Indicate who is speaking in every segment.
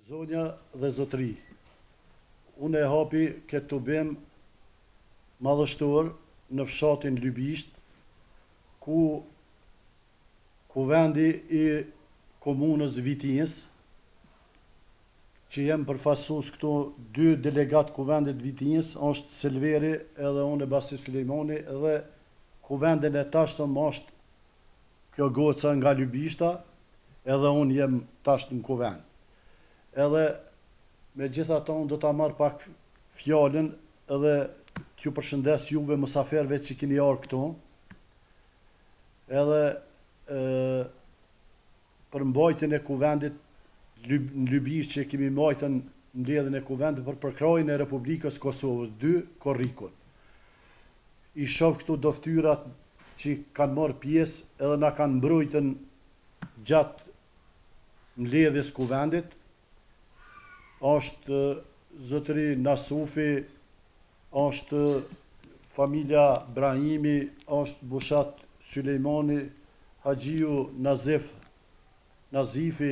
Speaker 1: Zonja dhe zotëri, unë e hapi këtë të bim madhështor në fshatin Lybisht, ku kuvendi i komunës Vitinjës, që jem përfasus këtu dy delegat kuvendit Vitinjës, është Selveri edhe unë e Basi Sulejmani, edhe kuvendin e tashtëm është kjo goca nga Lybishta, edhe unë jem tasht në kuvend. Edhe me gjitha ta unë do ta marrë pak fjallin edhe t'ju përshëndes juve mësaferve që kini arë këtu, edhe për mbajtjen e kuvendit në Lybisht që kemi mbajtën mbledhjen e kuvendit për përkrajin e Republikës Kosovës, 2 korrikun. I shoh këtu doftyrat që kanë marrë pjesë edhe na kanë mbrojtën gjatë mbledhjes kuvendit, është zotëri Nasufi, është familja Brahimi, është Bushat Sulejmani, Haxhiu Nazifi,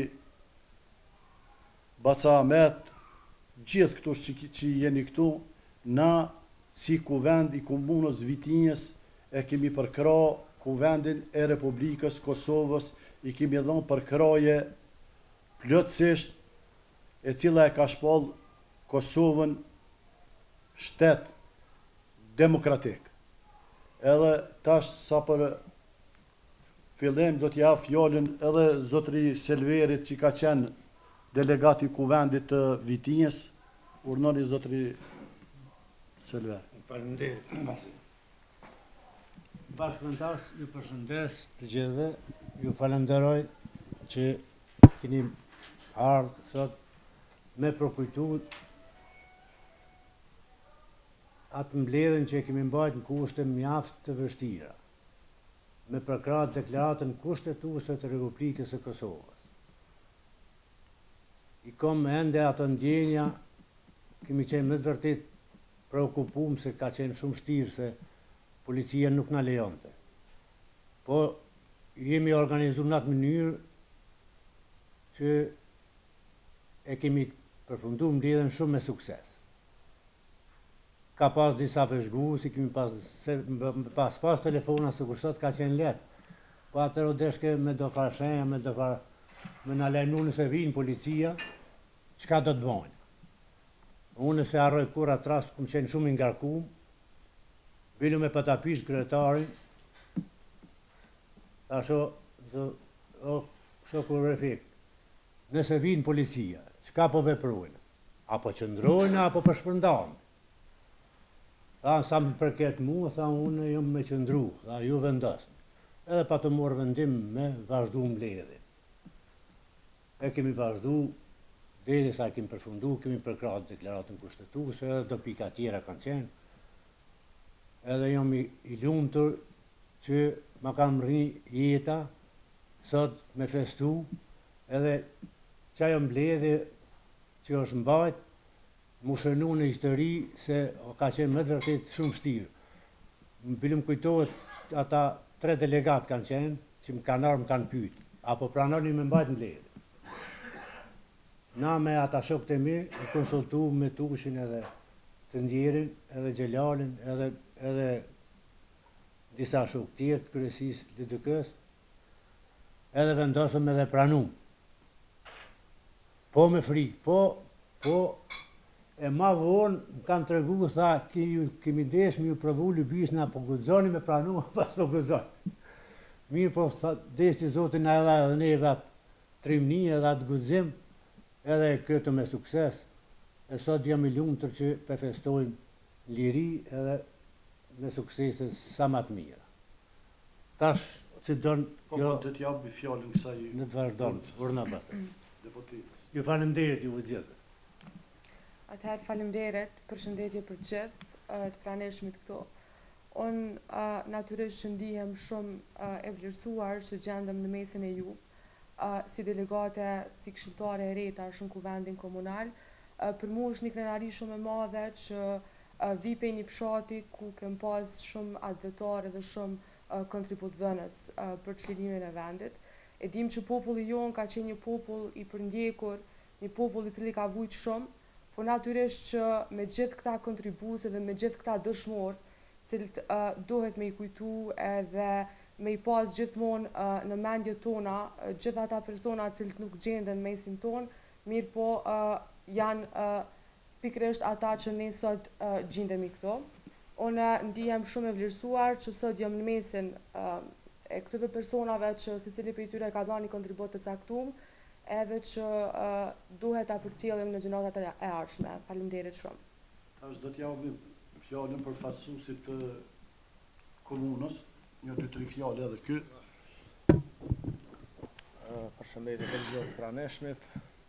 Speaker 1: Baca Ahmet, gjithë këtu që jeni këtu, na si kuvend i komunës Vitinjës e kemi përkra kuvendin e Republikës Kosovës, i kemi dhënë përkraje plotësisht, e cila e ka shpall Kosovën shtet demokratik. Edhe tash sa për fillim do t'ja fjallin edhe zotëri Selverit që ka qenë delegati kuvendit të Vitinjës, urnoni zotëri Selver.
Speaker 2: Faleminderit. Bashkëpunëtar, ju përshëndes të gjithëve, ju falenderoj që keni ardhur sot me përkujtu atë mbledhjen që kemi mbajtur në kushte mjaft të vështira, me përkrahje deklaratën kushtetuese të Republikës së Kosovës. I kam ende ato ndjenja, kemi qenë me të vërtet preokupuar se ka qenë shumë vështirë se policia nuk na lejonte. Po jemi organizuar në atë mënyrë që e kemi përfunduar mbledhjen shumë me sukses. Ka pas disa vëzhguesi, kemi pas telefona së kur sot ka qenë letë, po atër o deshke me do farë shenja, me na lejnu nëse vinë policia, çka do të bojnë. Unë se harroj kur atë rast, kum qenë shumë i ngarkum, bilu me patapis kryetarin, tasho, shoku Refik, nëse vinë policia, çka po veprojnë? Apo qëndrojnë, apo përshpërndajnë? Tha, sa më përket mua, tha, unë jam me qëndru, tha, ju vendosni. Edhe pa të morë vendim me vazhdu mbledhjen. E kemi vazhdu, derisa kemi përfundu, kemi përkrahur deklaratën kushtetuese, edhe do pika tjera kanë qenë. Edhe jam i lumtur që ma kam rri jeta, sot me festu, edhe që ajo mbledhje që është mbajt, mu shënu në histori se ka qenë më të vërtet shumë vështirë. Më bilim kujtohet ata 3 delegat kanë qenë, që më kanë ardhur më kanë pyet, apo pranoni me mbajt mbledhje. Na me ata shokët e mi, e konsultu me Tushin edhe të ndjerin, edhe Gjelalin, edhe disa shokë tjerë të kryesisë LDK-s, edhe vendosëm edhe pranum. Po me frikë, po e ma vonë më kanë tregu, tha, kemi desh me ju provu Lybishtën, apo guxoni me pranu, pas po guxoni. Mirë po, desh të Zotin na edhe neve atë trimni edhe atë guxim, edhe këtë me sukses, e sot jam i lumtur që përfestojmë liri edhe me suksese sa më të mira. Tash që don
Speaker 1: jo do t'japi fjalën kësaj
Speaker 2: në të vazhdon, urna pastaj.
Speaker 1: Deputetës.
Speaker 2: Ju falemderit ju gjithë.
Speaker 3: Atëherë falemderit, përshëndetje për gjithë të praneshmit këtu. Unë natyrisht që ndihem shumë e vlerësuar që gjendëm në mesin e juve, si delegate, si këshilltare e reta shumë kuvendin komunal. Për mu është një krenari shumë e madhe që vi pe një fshati ku kem pas shumë advetare dhe shumë kontribut dhënës për çlirimin e vendit. E dim që populli jonë ka qenë një popull i përndjekur një popull i cili ka vujt shumë, po natyrisht që me gjithë këta kontribuese dhe me gjithë këta dëshmorë, cilët duhet me i kujtu edhe me i pas gjithmonë në mendjet tona, gjithë ata persona cilët nuk gjenden mesin tonë, mirë po janë pikërisht ata që ne sot gjendemi këto. Unë ndihem shumë e vlerësuar që sot jam në mesin e këtyre personave që secili prej tyre ka dhënë një kontribut të caktuar, edhe që duhet ta përcjellim në gjenerat e ardhshme. Faleminderit shumë.
Speaker 1: Tash do t'japim fjalën për fasuesit të komunës, 1-2-3 fjalë edhe ky.
Speaker 4: Përshëndetje të gjithë praneshmit,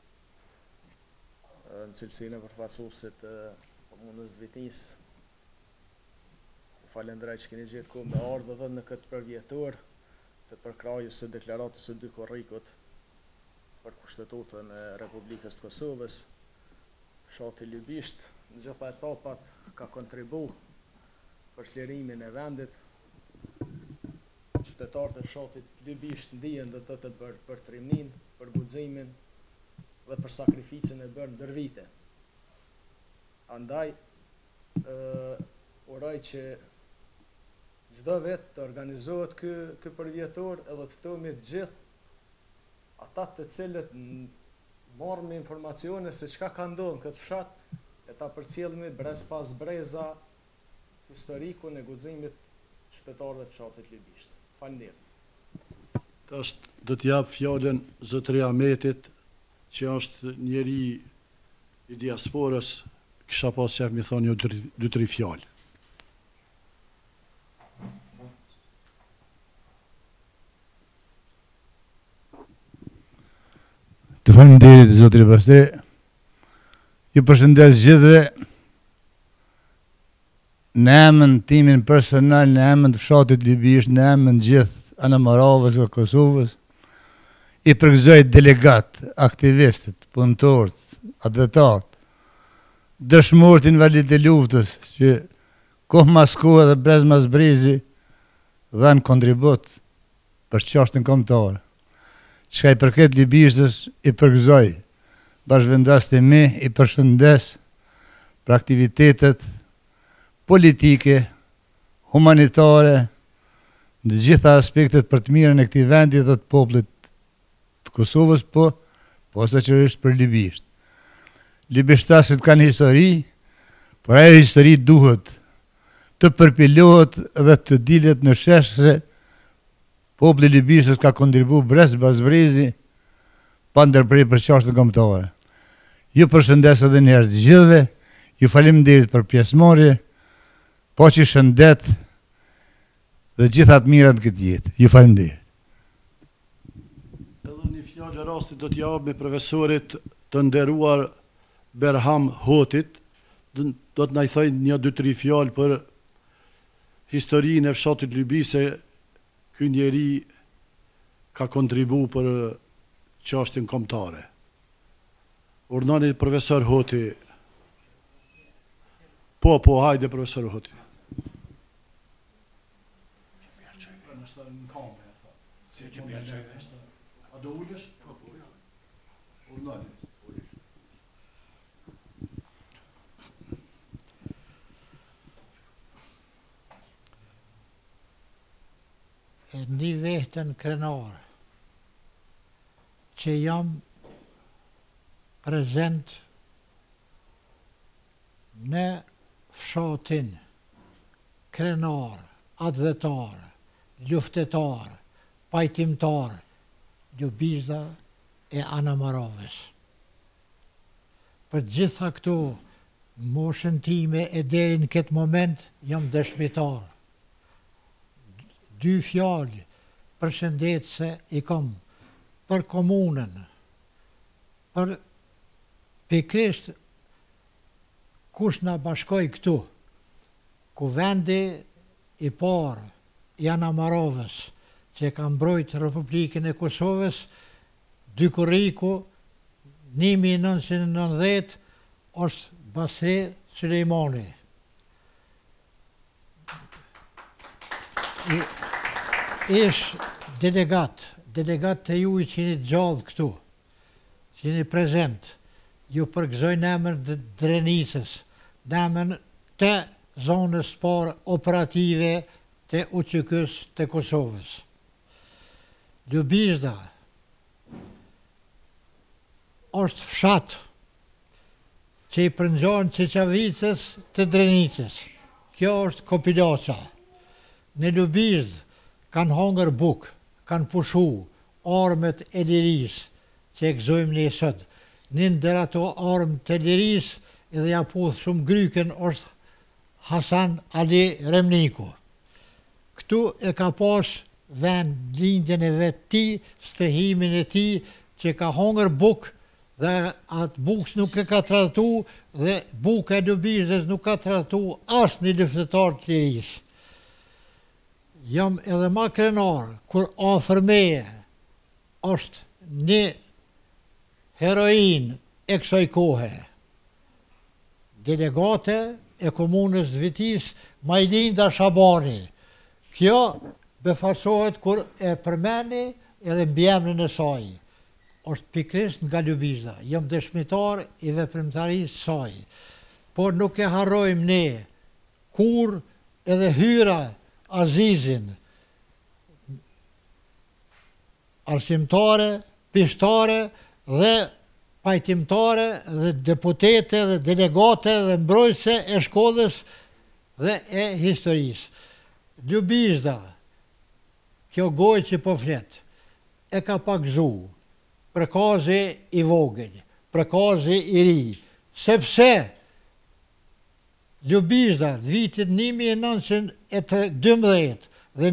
Speaker 4: në cilësinë e përfaqësuesit të komunës Vitis. Falenderoj që keni gjetë kohë me ardhur edhe në këtë përvjetor të përkrajës së deklaratës së 2 korrikut për kushtetutën e Republikës të Kosovës. Fshati Lybisht në gjitha etapat ka kontribu për çlirimin e vendit. Qytetarët e fshatit Lybisht ndihen do të për trimnin, për guximin dhe për sakrificën e bërë ndër vite. Andaj uroj që çdo vit të organizohet ky përvjetor edhe të ftohemi të gjithë ata të cilët marrim informacione se çka ka ndodhur në këtë fshat e ta përcjellemi brez pas breza historikun e guximit qytetarëve të fshatit Lybisht. Faleminderit.
Speaker 1: Tash do t'jap fjalën zotëri Ahmetit, që është njeri i diasporës, kisha pas qef mi thonë 2-3 fjalë.
Speaker 5: Të faleminderit zotëri Pastri. Ju përshëndes gjithëve në emën timin personal, në emën të fshatit Lybisht, në emën gjithë anëmaravës e Kosovës. I përgëzoj delegat, aktivistët, punëtorët, adhetarët, dëshmorët invalidët e luftës, që kohë mas kohë dhe brez mas brezi dhanë kontribut për çështën kombëtare. Çka i përket Lybishtës, i përgëzoj bashkëvendas të mi, i përshëndes për aktivitetet politike, humanitare, në gjitha aspektet për të mirën e këtij vendi dhe të popullit të Kosovës, po posaçërisht për Lybisht. Lybishtasit kanë histori, por ajo histori duhet të përpilohet dhe të dilet në shesh se populli i Lybishtës ka kontribu brez bazbrezi pa ndërprej për çështën kombëtare. Ju përshëndes edhe një herë të gjithëve, ju faleminderit për pjesëmarrje, po që shëndet dhe gjithat mirat këtë jetë. Ju faleminderit.
Speaker 1: Edhe një fjalë rastit do t'jap me profesorit të nderuar Berham Hotit, do të na i thojë 1-2-3 fjalë për historinë e fshatit Lybisht, se ky njeri ka kontribu për çështjen kombëtare. Urnani profesor Hoti. Po, hajde profesor Hoti. A do ulesh? Po. Urnani.
Speaker 6: Një vetën krenar që jam prezent në fshatin krenar, adhetar, luftetar, pajtimtar, Lybishta e Anëmaravës. Për gjitha këto moshën time e deri në këtë moment jam dëshmitar. 2 fjalë përshëndetse i kam për komunën, për pikërisht kush na bashkoi këtu, ku vendi i parë i Anëmaravës që ka mbrojt Republikën e Kosovës, 2 korriku, 1990, është Basri Sulejmani. Ish delegat të ju që jeni gjallë këtu, që jeni prezent, ju përgëzoj në emër Drenicës, në emër të zonës parë operative të UÇK-s të Kosovës. Lubizda është fshat që i përngjon Çeçavicës të Drenicës. Kjo është Kopilaça. Në Lubizd kanë hongër buk, kanë pushu armët e lirisë që e gëzojmë ne sot. Një ndër ato armë të lirisë edhe ja puth shumë gryken është Hasan Ali Remniku. Këtu e ka pas vend lindjen e vetë ti, strehimin e ti, që ka hongër buk dhe atë bukës nuk e ka tratu dhe buka e Lubizdës nuk ka tratu asë një luftëtar të lirisë. Jam edhe ma krenar, kur afër meje është një heroin e kësaj kohe. Delegate e komunës Vitis, Majlinda Shabani. Kjo befasohet kur e përmeni edhe mbjemrin e saj. Është pikrisht nga Lubizda. Jam dëshmitar i veprimtarisë saj. Por nuk e harrojmë ne kur edhe hyra Azizin, arsimtare, pishtare dhe pajtimtare dhe deputete dhe delegate dhe mbrojtëse e shkollës dhe e historisë. Lubizda, kjo gojë që po flet, e ka pagzu prekazi i vogël, prekazi i ri, sepse Lubizda vitit 1912 dhe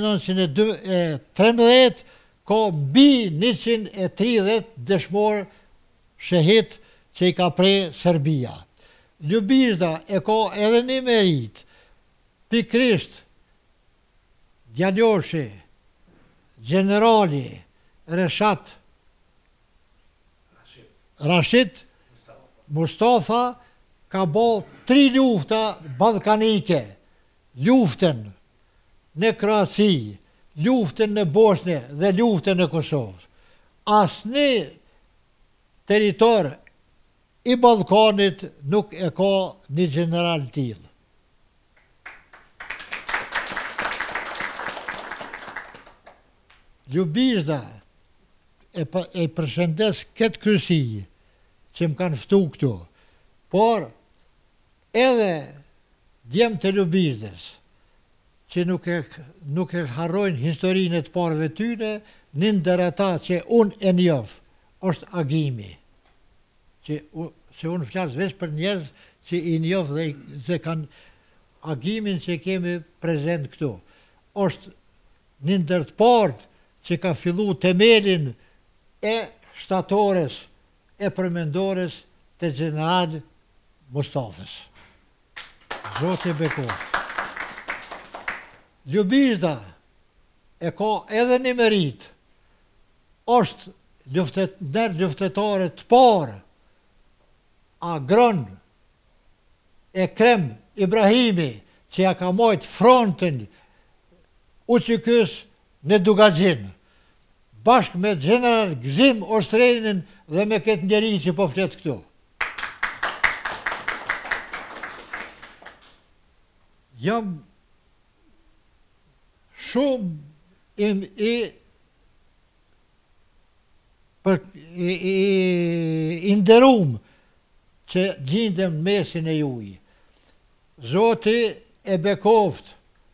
Speaker 6: 1913 ka mbi 130 dëshmor shehit që i ka prej Serbia. Lubizda e ka edhe një merit, pikrisht djalloshi, generali Rashid Mustafa ka bo 3 lufta balkanike, luftën në Kroaci, luftën në Bosnjë dhe luftën në Kosovë. Asnjë territor i Ballkanit nuk e ka një general tillë. Lubizda e përshëndes këtë kryesi që më kanë ftu këtu, por edhe djemë të Lubizdës, që nuk e harrojnë historinë të parëve tyne, një ndër ata që unë e njoh, është Agimi, që unë flasë veç për njerëz që i njoh dhe kanë Agimin që kemi prezent këtu. Është një ndër të parët që ka fillu temelin e shtatores, e përmendores të general Mustafës. Zoti bekoft. Lubizda e ka edhe një merit, është luftetare të parë, Agron Ekrem Ibrahimi, që ja ka mojt frontin UÇK-s në Dugaxhin, bashkë me general Gzim Ostrelinin dhe me këtë njeri që po flet këtu. Jam shumë i nderum që gjindem në mesin e juj. Zoti e bekoft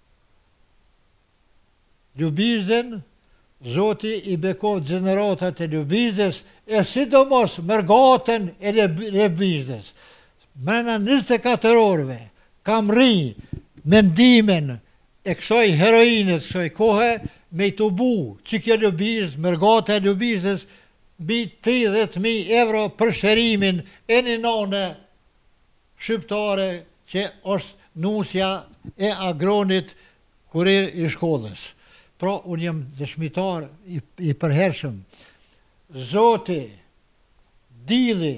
Speaker 6: Lubizdën, Zoti i bekoft gjeneratat e Lubizdës, e sidomos mërgatën e Lubizdës. Mrena 24 orëve kam ri mendimin e kësoj heroinës, kësoj kohë, me i të bu që kjo Lubizd, mërgata e Lubizdës, bi 30.000 euro për shërimin e një none shqiptare që është nusja e Agronit kurir i shkollës. Pra, unë jam dëshmitar i përhershëm. Zoti, dili,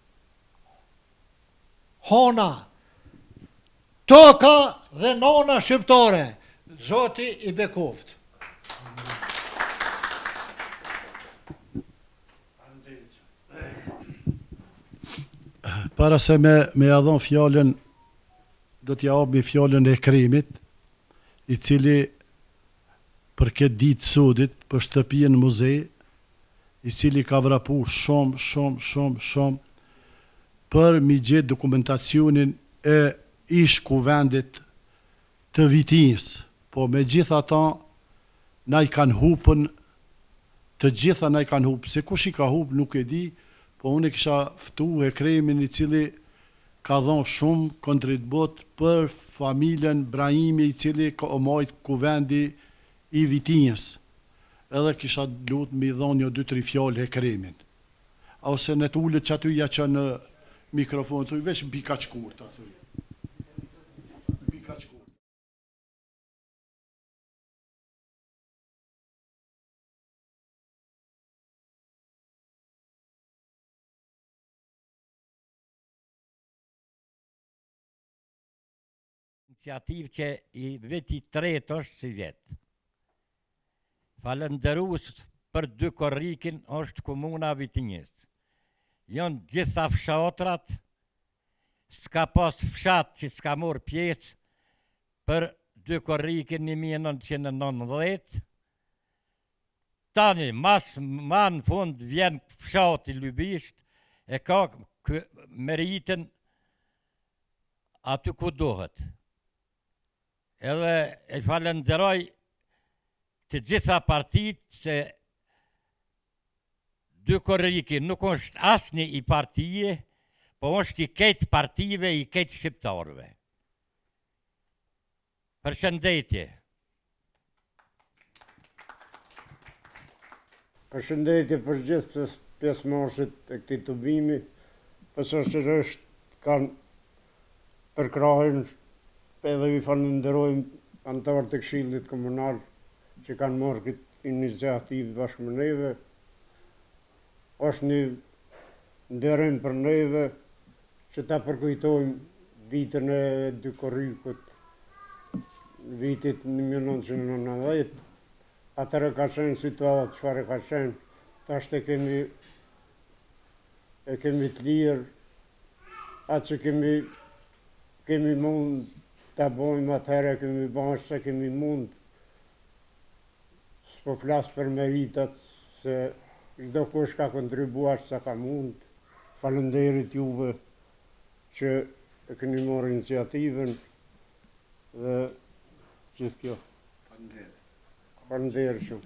Speaker 6: hona, toka dhe nona shqiptare, Zoti i bekoft.
Speaker 1: Para se me adhon fjallën, do t'ja me fjallën e Kremit, i cili për këtë ditë sodit, për shtëpijën muze, i cili ka vrapu shumë, për mi gjetë dokumentacionin e ish kuvendit të Vitinjës. Po me gjitha ta, na i kanë hupën, të gjitha na i kanë hupë. Se kush i ka hupë nuk e di, po unë e kisha ftu e Kremin i cili ka dhonë shumë kontribut për familjen Brahimi i cili ka omajt kuvendi i Vitinjës. Edhe kisha lutë mi dhonë një 2-3 fjallë e Kremin. A ose në të ullët që aty ja që në mikrofon, të veç bika qkurt, aty. Bika qkurt.
Speaker 7: Iniciativë që i veti 3 është si vjetë. Falenderus për 2 korrikin është komuna Vitinjës. Janë gjitha fshatrat, s'ka pas fshat që s'ka morë pjesë për 2 korrikin 1990. Tani, ma në fund vjen fshat i Lybisht, e ka meritën aty ku dohet. Edhe e falenderoj të gjitha partit se 2 korriki nuk është asni i partije, po është i ketë partive, i ketë shqiptarve. Përshëndetje.
Speaker 8: Përshëndetje për gjithë pjesëmarrësit e këtij tubimi, përsërisht kanë përkrahen, edhe i falenderojmë anëtarët e Këshillit Komunal që kanë marrë këtë iniciativë bashkë me neve. Është një nderim për neve që ta përkujtojmë vitën e 2 korrikut, vitit 1990. Atëherë ka qenë situatë çfarë ka qenë, tash e kemi të lirë, atë që kemi mund të bojmë atëherë, kemi bërë se kemi mund. S'po flasë për meritat, se çdo kush ka kontribuar sa ka mund. Falenderit juve që e keni marrë iniciativën dhe gjithë kjo. Falenderit shumë.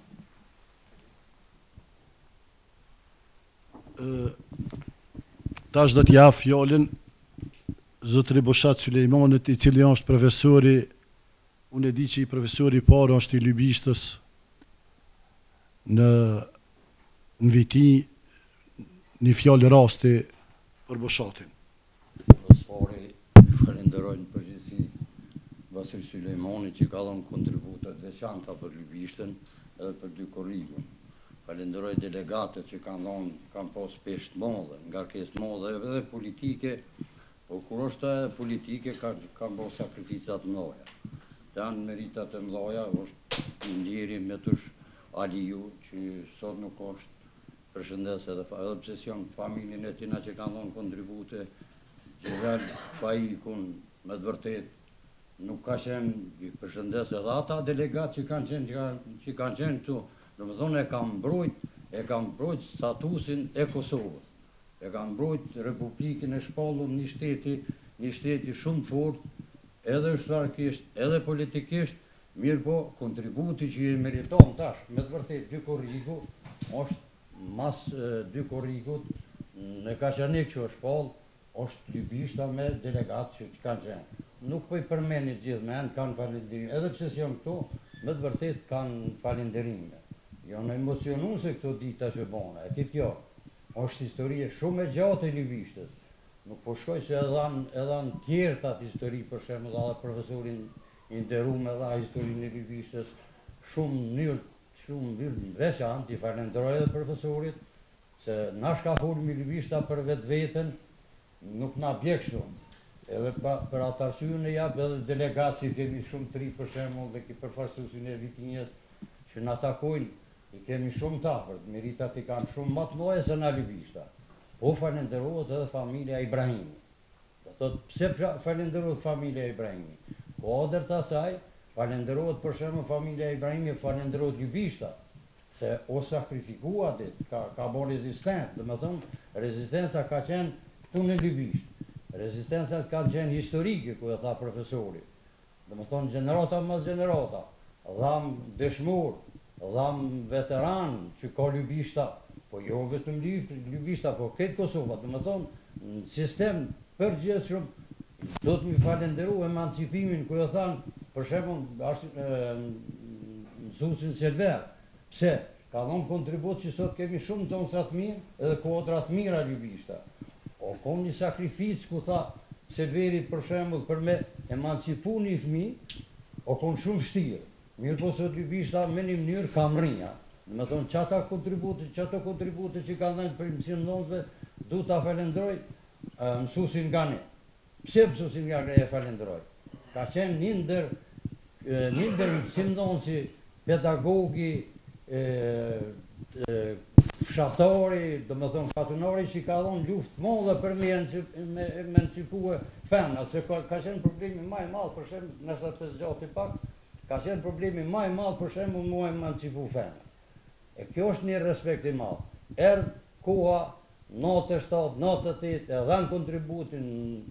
Speaker 1: Tash do t'ja fjallën Zotri Boshat Sulejmanit, i cili është profesori, unë e di që i profesori i parë është i Lybishtës në Vitinjë, një fjallë rasti për Boshatin.
Speaker 9: Profesori, falenderojnë përgjithësi Vasil Sulejmanit që ka dhënë kontributet veçanta për Lybishtën edhe për 2 korrikun. Falenderoj delegatët që kanë pas peshë të madhe, ngarkesë të madhe edhe politike, po kur është politike kanë bërë sakrificat mëdha. Janë meritat e mëdha, është i ndjeri me tush Aliju, që sot nuk është, përshëndes edhe pse janë familjen e tina që kanë dhënë kontribute, Gjevel Faikun, me të vërtet nuk ka qenë, përshëndes edhe ata delegat që kanë qenë këtu, domethënë e kanë mbrojt statusin e Kosovës. E kanë mbrojt Republikën e shpallur një shteti shumë fort, edhe ushtarëkisht, edhe politikisht, mirë po kontributi që i meriton tash, me të vërtet 2 korriku, është mas 2 korrikut, në Kaçanik që është shpallë, është Lybishta me delegat që kanë qenë. Nuk po i përmenit gjithë me enë kanë falenderime, edhe pse janë këtu, me të vërtet kanë falenderime. Janë emocionuese këto dita që bona, e kjo është historie shumë e gjatë e Lybishtës. Nuk po shkoj se edhe në tjerë të atë histori, për shembull edhe profesorin i nderuar edhe historinë e Lybishtës, shumë mirë veçantë, i falenderoj edhe profesorit, se na shka folmi Lybishta për vetveten, nuk na bje kështu. Edhe për atë arsyën e jap edhe delegatë që kemi shumë të ri, për shembull, dhe ki përfaqësuesin e Vitinjës, që na takojnë, i kemi shumë të afërt, meritat i kanë shumë më të mëdha se na Lybishta. Po falenderohet edhe familja Ibrahimi.
Speaker 10: Thot, pse falenderohet familja Ibrahimi? Kodër të asaj, falenderohet për shembull familja Ibrahimi, falenderohet Lybishta, se o sakrifikua dit, ka bo rezistent, dhe me thëmë, rezistenca ka qenë këtu në Lybisht. Rezistencat kanë qenë historike, ku e tha profesori. Dhe me thonë, gjenerata mas gjenerata, dham dëshmur, dham veteran që ka Lybishta, po jo vetëm Lybishta, po këtë Kosova, dhe me thonë, në sistem përgjithshëm, do të mi falenderu emancipimin, ku e thanë, për shembull, mësuesin Selver, pse? Ka dhënë kontribut që sot kemi shumë zonësa të mirë edhe kodra të mira Lybishta. O kom një sakrificë ku tha Selverit për shembull për me emancipu një fëmijë, o kom shumë vështirë. Mirë po sot Lybishta me një mënyrë ka mrinja. Me thonë çato kontribute që kanë dhënë për mësimdhënësve, du ta falenderoj mësuesin Gani. Pse mësuesin Gani e falenderoj? Ka qenë një ndër mësimdhënësi, pedagogi, fshatori, do me thonë katunori që ka dhonë luft modhe për me emancipue fena, se ka qenë problemi maj madhë, për shemë, nështë të zgjati pak, ka qenë problemi maj madhë, për shemë, mu emancipu fena. E kjo është një respekt i madhë. Erdë koha, 97, 98, e dhanë kontributin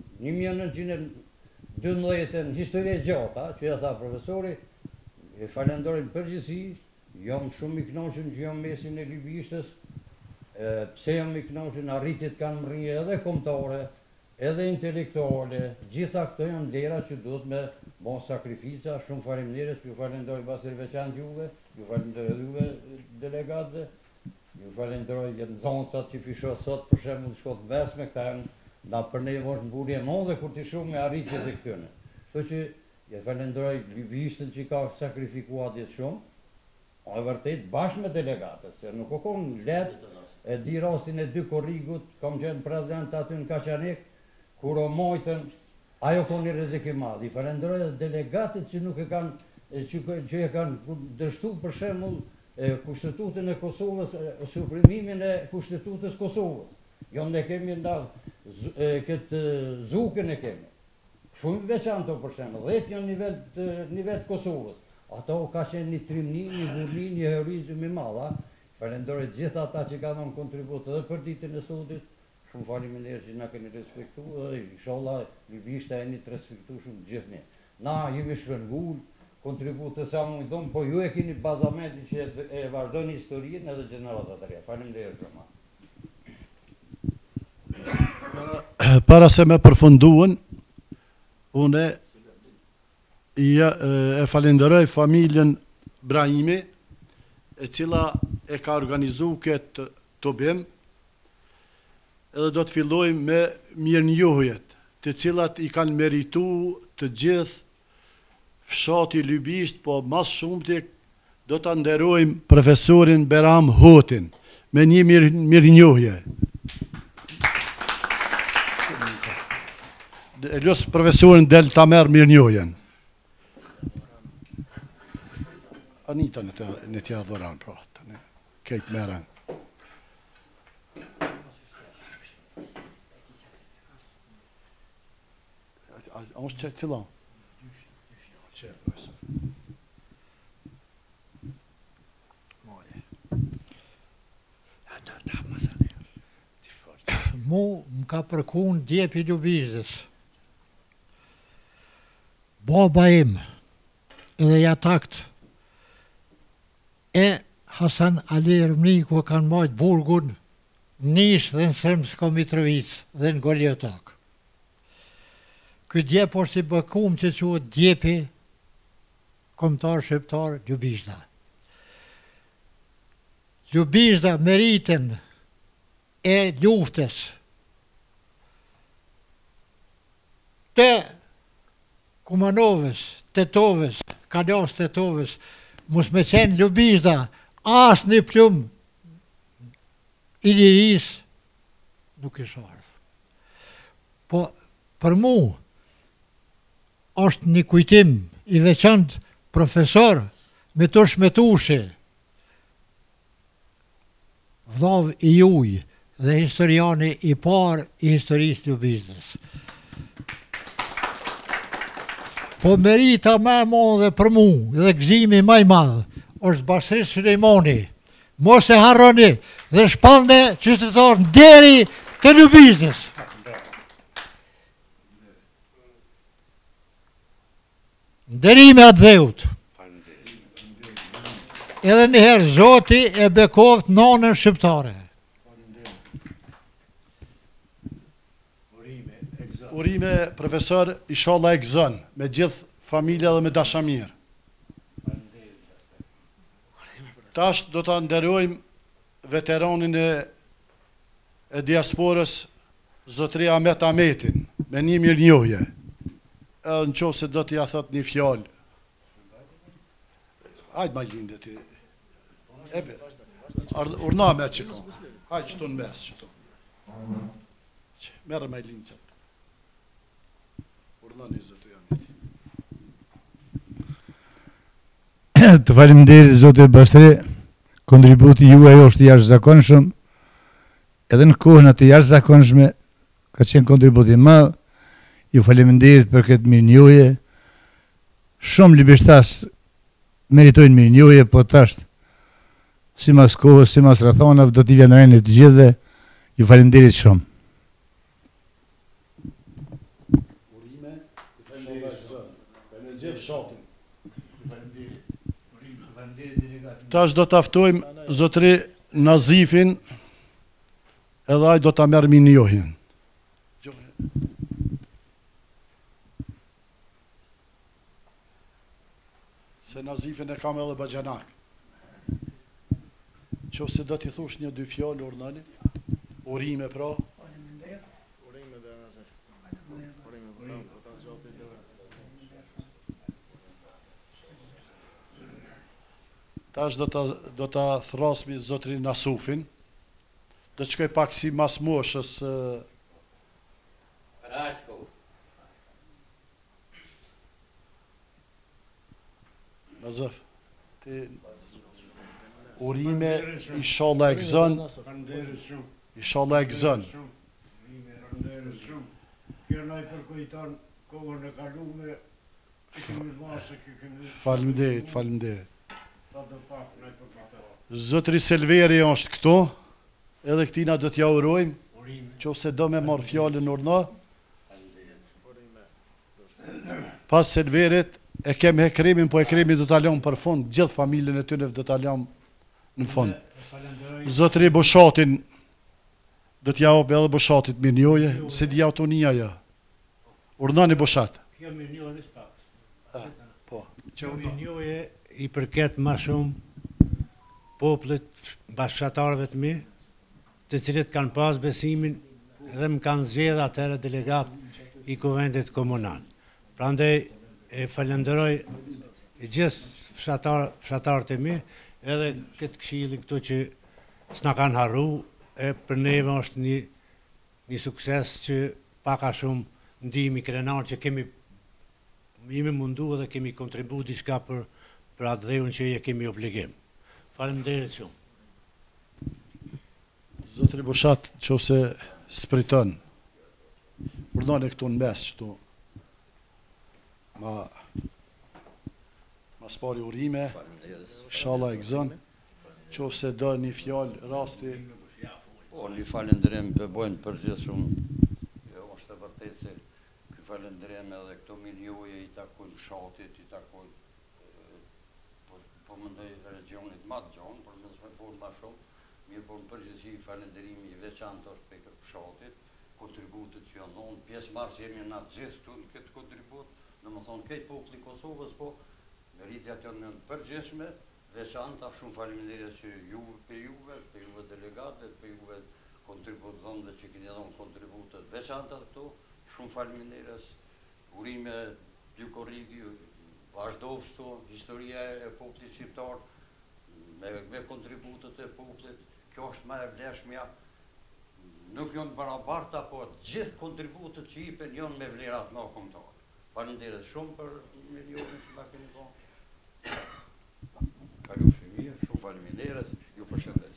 Speaker 10: 1912 në historie gjata, që e tha profesori, e falendorin përgjithsisht. Jam shumë i kënaqur që jam mesin e Lybishtës, pse jam i kënaqur, arritjet kanë mrije edhe kombëtare, edhe intelektuale, gjitha këto janë vlera që duhet me bon sakrifica, shumë faleminderit, ju falenderoj pasër veçantë juve, ju falenderoj juve delegatëve, ju falenderoj nxënësat që fishoj sot për shembull shkollë mesme, këta janë na për ne është mbulje e madhe kur ti shumë me arritjet e këtyre. Kështu që ju falenderoj Lybishtën që ka sakrifikuar ditë shumë. E vërtet bashkë me delegatët, se nuk o kom letë, e di rastin e dy korrigut, kam qenë prezent aty në Kaçanik, kur o mojtën, ajo kon një rrezik i madh. I falenderoj edhe delegatët që nuk e kanë, që e kanë dështu për shembull Kushtetutën e Kosovës, suprimimin e Kushtetutës Kosovës. Jo ne kemi këtë zukën e kemi. Shumë veçantë për shembull, 10 janë nivel Kosovës. Ato ka qenë një trimni, një burni, një heroizëm i madh. Falenderoj gjithë ata që kanë dhënë kontribut edhe për ditën e sotit. Shumë faleminderit që na keni respektuar dhe inshallah Lybishta jeni të respektueshëm gjithë ne. Na jemi shpërngul kontributët sa mund dhom, po ju e keni bazamentin që e vazhdoni historinë edhe gjeneratat e reja. Faleminderit shumë.
Speaker 1: Para se me përfunduan, unë e falenderoj familjen Brahimi, e cila e ka organizu këtë të bim, edhe do të fillojmë me mirënjohjet, të cilat i kanë meritu të gjithë fshati Lybisht, po mas shumëti do të nderojmë profesorin Beram Hotin, me një mirënjohje. E losë profesorin del ta merë mirënjohjen. Anita në tja dhoran, pra, kejtë meren. A është që cila?
Speaker 6: Mu më ka përkun djepi Lybishtës. Baba im edhe jatakt e Hasan Ali Ermniku kanë majtë burgun në Nish dhe në Sremsko Mitrovic dhe në Goliotak. Ky djep është i bëkum që quhet djepi kombëtar shqiptar Lybishta. Lybishta meritën e luftës të Kumanovës, Tetovës, Kalas Tetovës, mos me qenë Lybishta, as një plum i liris nuk ishë ardhë. Po, për mu, është një kujtim i veçantë profesor me të shmetushi, vllav i juj dhe historiani i parë i historisë Lybishtës. Po merita më e madhe për mu dhe gëzimi më i madh është Basri Sulejmani. Mos e harroni dhe shpallni qytetar deri të lubizës. Nderime atë dheut. Edhe njëherë Zoti e bekoft nonën shqiptare.
Speaker 1: Urime, profesor, inshallah e gëzon, me gjithë familja dhe me dashamir. Tash do të nderojmë veteranin e diasporës, zotri Ahmet Ahmetin, me 1 mirënjohje. Edhe në qovë se do t'ja thot një fjallë. Hajtë ma linde ti. Urna me që ka. Hajtë qëtu në mes qëtu. Merë me linde qëtu. Urna një zotri Ahmetin.
Speaker 5: Të faleminderit zotë Basri, kontributi juaj është i jashtëzakonshëm, edhe në kohën atë jashtëzakonshme ka qenë kontributi i madh. Ju faleminderit për këtë mirënjohje. Shumë libishtas meritojnë mirënjohje, po tash simas kohës, simas rrethonave do t'i vjen rënë të gjithëve. Ju faleminderit shumë.
Speaker 1: Tash do t'aftojmë zotri Nazifin, edhe ai do t'a merr mirënjohjen. Se Nazifin e kam edhe Bajanak. Qoftë se do t'i thush 1-2 fjalë urnali, urime pra.
Speaker 4: Urime dhe Nazif.
Speaker 1: Tash do ta thrasmi zotrin Nasufin. Do të shkoj pak si mas moshës. Nazif, ti urime, inshallah e gëzon. Inshallah e gëzon. Faleminderit. Zotri Selveri është këtu, edhe këtina do t'ja urojmë, qofse do me marrë fjallën urna. Pas Selverit, e kem Hekremin, po Hekremi do t'alëm për fund, gjithë familjen e tyne do t'alëm në fund. Zotri Boshatin, do t'ja opë edhe Boshatit mirënjohje, se di autonia ja. Urnani Boshat.
Speaker 2: Kjo mirënjohje në shpak.
Speaker 1: Po.
Speaker 2: Kjo mirënjohje i përket ma shumë popullit bashkëtarëve të mi, të cilët kanë pas besimin dhe më kanë zgjedhur atëherë delegat i Kuvendit Komunal. Prandaj e falenderoj gjithë fshatarët e mi, edhe këtë këshillin këtu që s'na kanë harru, e për neve është një sukses që paka shumë ndihmi krenar që kemi mundu dhe kemi kontribu diçka për atë dheun që kemi obligim. Faleminderit shumë.
Speaker 1: Zotri Boshat, qofse spriton, urdhane këtu në mes qëtu, ma spari urime, inshallah e gëzon, qofse do një fjallë rasti.
Speaker 9: Po, një falenderim për bojnë përgjithë shumë, është e vërtet se këtë falenderim edhe këto mirënjohje i takojnë fshatit, i takojnë, po mëndoj regionit ma të gjonë, për mësë me forë ma shumë, mirë po në përgjithësi falenderimi i veçantë është për këtë fshatit, kontributit që janë dhonë, pjesë marë që jemi në atë gjithë këtu në këtë kontribut, në më thonë këtë populli Kosovës, po meritjat janë në përgjithshme, veçanta, shumë faleminderit që për juve delegatët, për juve kontributën dhe që keni dhënë kontributet veçanta këtu, shumë faleminderit, urime dy korrigi, vazhdoftë historia e popullit shqiptar, me kontributet e popullit, kjo është më e vlefshmja, nuk janë barabarta, po gjithë kontributet që jipen janë me vlerat më kombëtare. Faleminderit shumë për mirënjohjen që na keni dhënë. Kalofshi mirë, shumë faleminderit, ju përshëndes.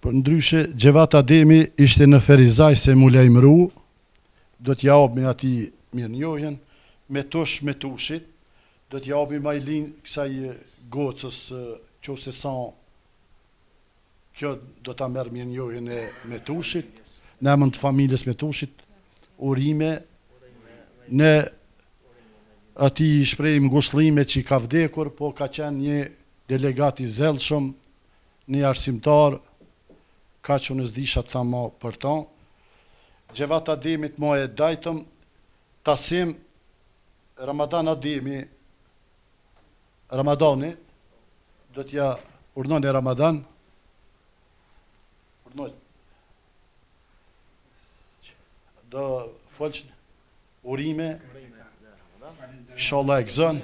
Speaker 1: Për ndryshe, Gjevat Ademi ishte në Ferizaj se mu lajmëru, do t'ja me ati mirë njohjen, me tush me tushit, do t'ja me majlin kësaj gocës që se sa kjo do t'a merë mirë njohjen e me tushit, në emën të familjes me tushit, urime, ne ati shprejmë ngushëllime që i ka vdekur, po ka qenë një delegat i zellshëm, një arsimtar, ka që në zdisha të thama për ta. Gjevat Ademit ma e dajtëm, Tasim Ramadan Ademi, Ramadani, do t'ja urnën e Ramadan, urnën, do folqën, urime, inshallah e gëzën,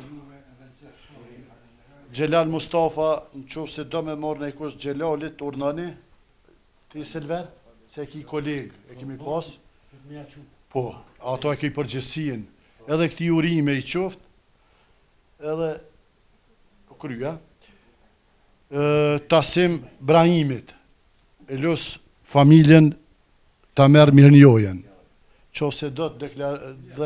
Speaker 1: Gjelal Mustafa, në qofë se do me morë në kush Gjelalit, urnëni, ti Silver, se ki kolegë, e kemi pas, po, ato e ki përgjësien, edhe këti urime i qoftë, edhe, po krya, Tasim Brahimit, e lus familjen ta merë mirë njohjen, qofë se do të dhe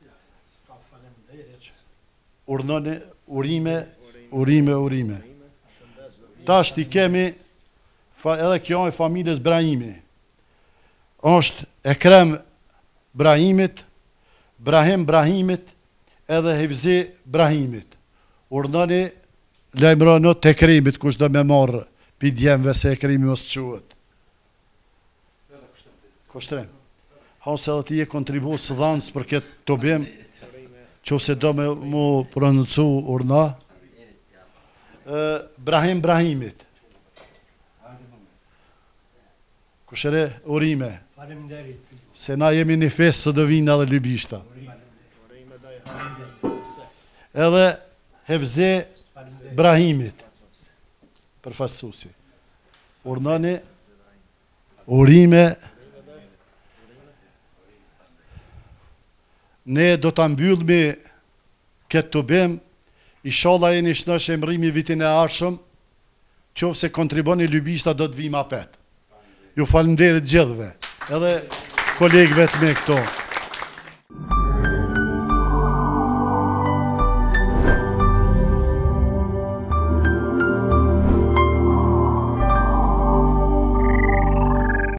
Speaker 1: urnëni, urime. Tash ti kemi, edhe kjo e familjes Brahimi, është Ekrem Brahimit, Brahim Brahimit, edhe Hevzi Brahimit. Urnëni lajmëroni të Ekremit, kush do me marrë pi djemve se Ekremi mos quhet. Kushtrim. Hase edhe ti e kontribu së dhanës për këtë të bim, që se do me mu pronëcu urna. Brahim Brahimit. Kushere, urime. Se na jemi një festë së dëvina dhe lybishta. Edhe Hevze Brahimit. Përfaqësuesi. Urnani, urime. Ne do të mbyllmi këtë të bim, inshallah e një shnosh e mrimi vitin e arshëm, qofë se kontriboni lybishta do të vim apet. Ju falenderit gjithve, edhe kolegëve të me këto.